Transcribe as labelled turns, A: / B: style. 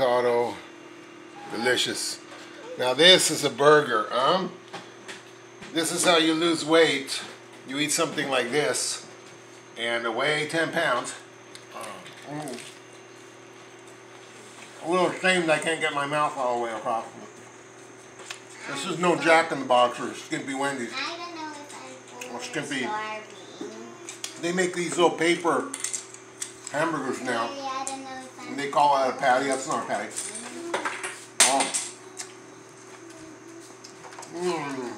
A: avocado, delicious. Now this is a burger. This is how you lose weight. You eat something like this and weigh 10 pounds. A little ashamed I can't get my mouth all the way across. This is no Jack in the Box or Skimpy Wendy's.
B: I don't know if I'm
A: or Skimpy.
B: starving.
A: They make these little paper hamburgers now.
B: I don't know if I'm
A: And they call that a patty. That's not a patty. Oh.